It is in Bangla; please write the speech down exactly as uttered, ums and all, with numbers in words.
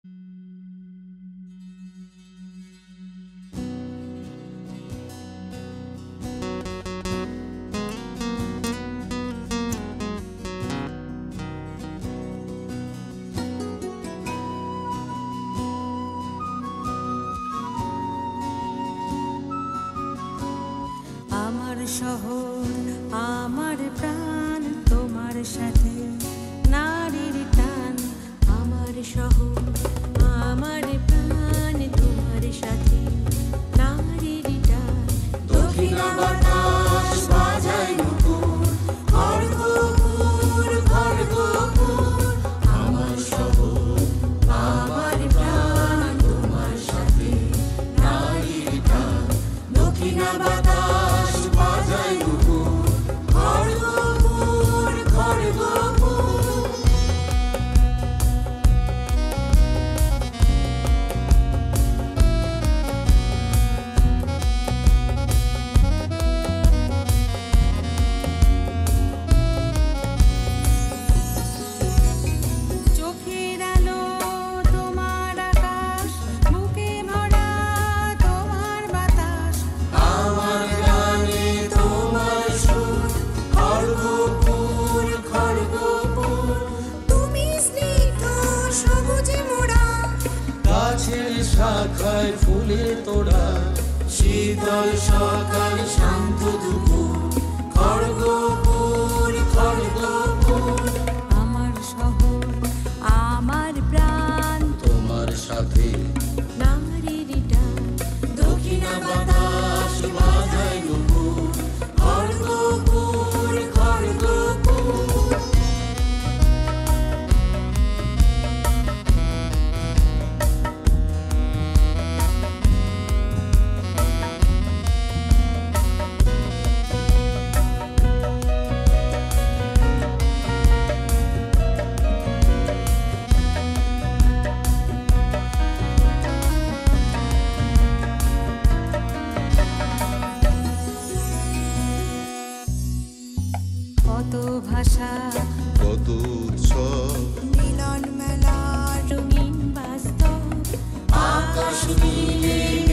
আমার শহর আমার প্রাণ তোমার সাথে নারীর টান। আমার শহর আমার প্রাণ তোমার সাথে নারীর টান। দক্ষিণা বাতাস বাজায় নূপুর, খড়গপুর খড়গপুর। আমার শহর আমার প্রাণ তোমার সাথে নারীর টান। দক্ষিণা বাতাস বাজায় নূপুর, খড়গপুর খড়গপুর। চোখের আলো তোমার আকাশ, বুকে ভরা তোমার বাতাস। আমার গানে তোমার সুর, খড়গপুর খড়গপুর। তুমি স্নিগ্ধ সবুজে মোড়া, গাছের শাখায় ফুলে তোড়া, শীতল সকাল শান্ত দুপুর। খড়গপুর খড়গপুর। আমার শহর আমার প্রাণ তোমার সাথে নারীর টান। দক্ষিণা বাতাস বাজায় নূপুর, খড়গপুর খড়গপুর। কত ভাষা কত উৎসব, মিলন মেলার রঙিন বাস্তব। আকাশ নীলে